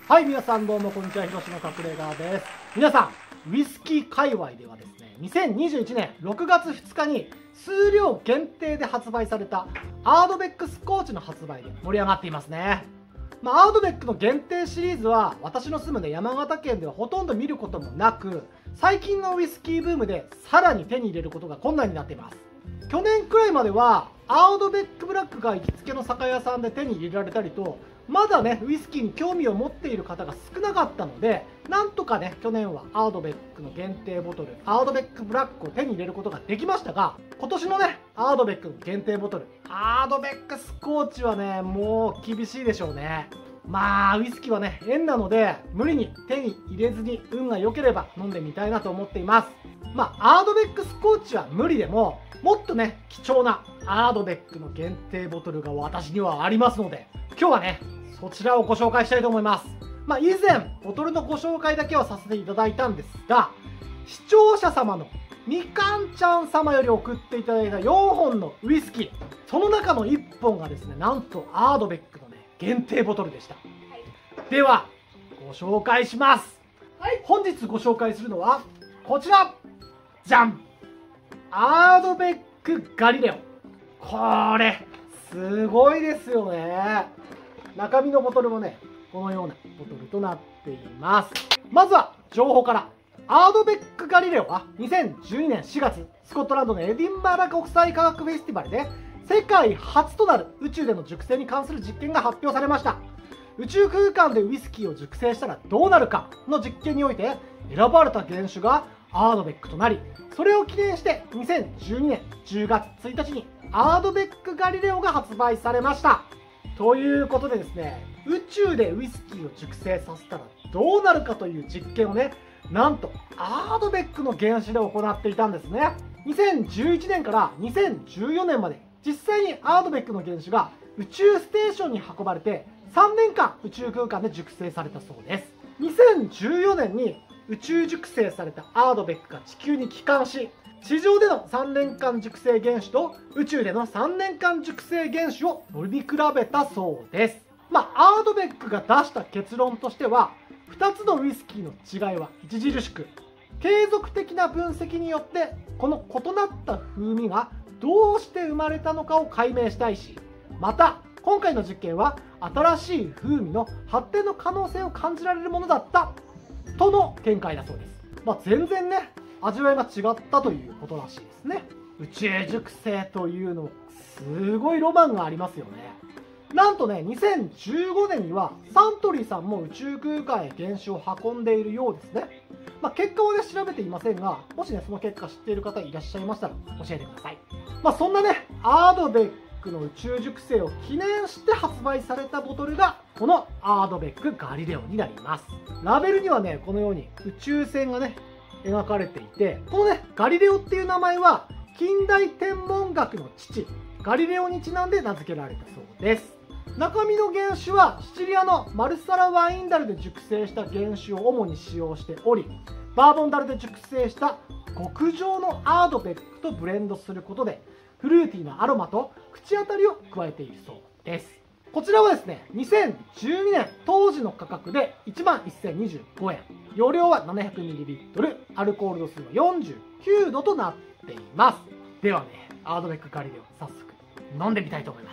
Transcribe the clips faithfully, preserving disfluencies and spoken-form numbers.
はい、皆さんどうもこんにちは、広島隠れ家です。皆さん、ウイスキー界隈ではですね、にせんにじゅういちねんろくがつふつかに数量限定で発売されたアードベックスコーチの発売で盛り上がっていますね。まあ、アードベックの限定シリーズは私の住むね、山形県ではほとんど見ることもなく、最近のウイスキーブームでさらに手に入れることが困難になっています。去年くらいまではアードベックブラックが行きつけの酒屋さんで手に入れられたりと、まだねウイスキーに興味を持っている方が少なかったので、なんとかね去年はアードベックの限定ボトルアードベックブラックを手に入れることができましたが、今年のねアードベックの限定ボトルアードベックスコーチはねもう厳しいでしょうね。まあウイスキーはね縁なので、無理に手に入れずに運が良ければ飲んでみたいなと思っています。まあアードベックスコーチは無理でも、もっとね貴重なアードベックの限定ボトルが私にはありますので、今日はねそちらをご紹介したいと思います。まあ以前ボトルのご紹介だけはさせていただいたんですが、視聴者様のみかんちゃん様より送っていただいたよんほんのウイスキー、その中のいっぽんがですね、なんとアードベックのね限定ボトルでした。はい、ではご紹介します。はい、本日ご紹介するのはこちら、じゃん、アードベックガリレオ。これすごいですよね。中身のボトルもねこのようなボトルとなっています。まずは情報から。アードベックガリレオはにせんじゅうにねんしがつ、スコットランドのエディンバラ国際科学フェスティバルで世界初となる宇宙での熟成に関する実験が発表されました。宇宙空間でウイスキーを熟成したらどうなるかの実験において選ばれた原種がアードベックとなり、それを記念してにせんじゅうにねんじゅうがつついたちにアードベックガリレオが発売されました。ということでですね、宇宙でウイスキーを熟成させたらどうなるかという実験をね、なんとアードベックの原種で行っていたんですね。にせんじゅういちねんからにせんじゅうよねんまで実際にアードベックの原種が宇宙ステーションに運ばれてさんねんかん宇宙空間で熟成されたそうです。にせんじゅうよねんに宇宙熟成されたアードベックが地球に帰還し、地上でのさんねんかん熟成原種と宇宙でのさんねんかん熟成原種を乗り比べたそうです。まあアードベックが出した結論としては、ふたつのウイスキーの違いは著しく、継続的な分析によってこの異なった風味がどうして生まれたのかを解明したいし、また今回の実験は新しい風味の発展の可能性を感じられるものだったとの見解だそうです。まあ、全然ね味わいが違ったということらしいですね。宇宙熟成というのすごいロマンがありますよね。なんとねにせんじゅうごねんにはサントリーさんも宇宙空間へ原種を運んでいるようですね。まあ、結果はね調べていませんが、もしねその結果知っている方いらっしゃいましたら教えてください。まあ、そんなねアードベックの宇宙熟成を記念して発売されたボトルがこのアードベックガリレオになります。ラベルにはねこのように宇宙船がね描かれていて、このねガリレオっていう名前は近代天文学の父ガリレオにちなんで名付けられたそうです。中身の原種はシチリアのマルサラワインダルで熟成した原種を主に使用しており、バーボンダルで熟成した極上のアードベックとブレンドすることでフルーティーなアロマと口当たりを加えているそうです。こちらはですねにせんじゅうにねん当時の価格でいちまんせんにじゅうごえん、容量は ななひゃくミリリットル、アルコール度数はよんじゅうきゅうどとなっています。ではねアードベックガリレオ早速飲んでみたいと思います。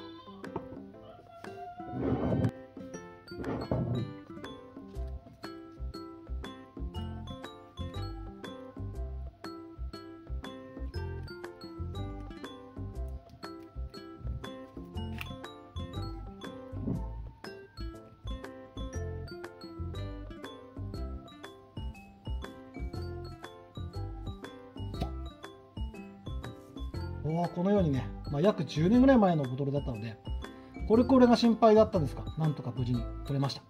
おこのようにね、まあ、約じゅうねんぐらい前のボトルだったのでコルク漏れが心配だったんですが、なんとか無事に取れました。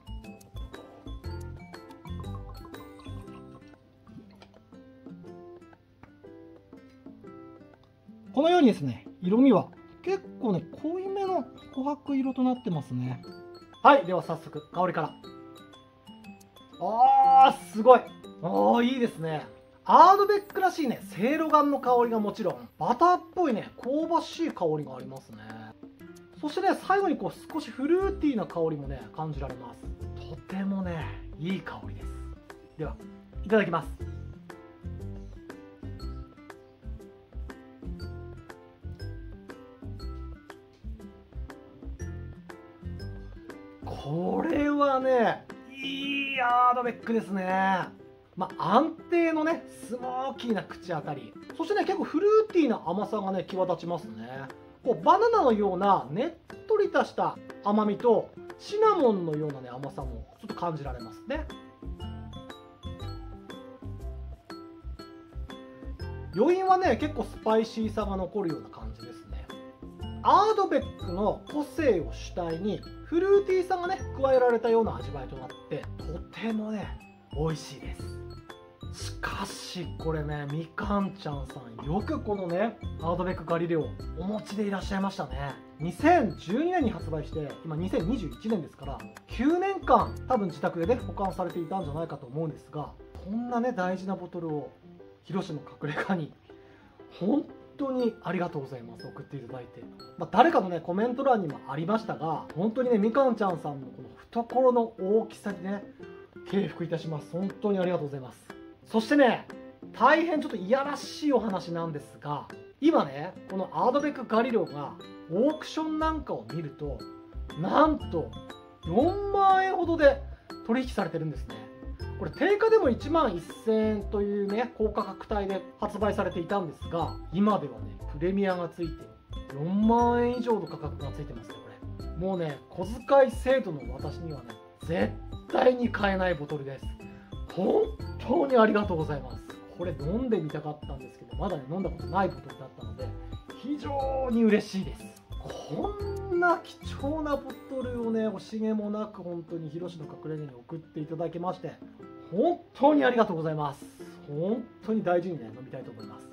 このようにですね色味は結構ね濃いめの琥珀色となってますね。はい、では早速香りから。あーすごい、あーいいですね。アードベックらしいねせいろがんの香りがもちろん、バターっぽいね香ばしい香りがありますね。そしてね最後にこう少しフルーティーな香りもね感じられます。 とてもねいい香りです。ではいただきます。これはねいいアードベックですね。まあ、安定のねスモーキーな口当たり、そしてね結構フルーティーな甘さがね際立ちますね。こうバナナのようなねっとりとした甘みとシナモンのようなね甘さもちょっと感じられますね。余韻はね結構スパイシーさが残るような感じですね。アードベックの個性を主体にフルーティーさがね加えられたような味わいとなってとてもね美味しいです。しかしこれねみかんちゃんさんよくこのねアードベックガリレオお持ちでいらっしゃいましたね。にせんじゅうにねんに発売して今にせんにじゅういちねんですからきゅうねんかん多分自宅でね保管されていたんじゃないかと思うんですが、こんなね大事なボトルを広島隠れ家に本当にありがとうございます。送っていただいて、まあ、誰かのねコメント欄にもありましたが、本当にねみかんちゃんさんのこの懐の大きさにね敬服いたします。本当にありがとうございます。そしてね大変ちょっといやらしいお話なんですが、今ねこのアードベックガリレオがオークションなんかを見るとなんとよんまんえんほどで取引されてるんですね。これ定価でもいちまんせんえんというね高価格帯で発売されていたんですが、今ではねプレミアがついてよんまんえん以上の価格がついてますね。これもうね小遣い制度の私にはね絶対に買えないボトルです。本当にありがとうございます。これ飲んでみたかったんですけどまだね飲んだことないボトルだったので非常に嬉しいです。こんな貴重なボトルをね惜しげもなく本当に広島隠れ家に送っていただきまして本当にありがとうございます。本当に大事にね飲みたいと思います。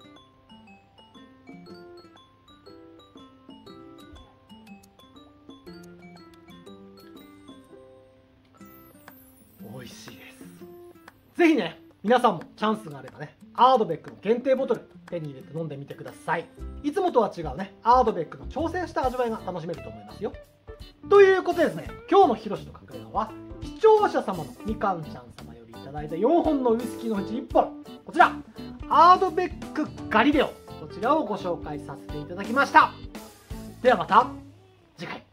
美味しいです。ぜひね皆さんもチャンスがあればねアードベックの限定ボトル手に入れて飲んでみてください。いつもとは違うねアードベックの挑戦した味わいが楽しめると思いますよ。ということでですね、今日のひろしの隠れ家は視聴者様のみかんちゃん様よりいただいたよんほんのウイスキーのうちいっぽん、こちらアードベックガリレオ、こちらをご紹介させていただきました。ではまた次回。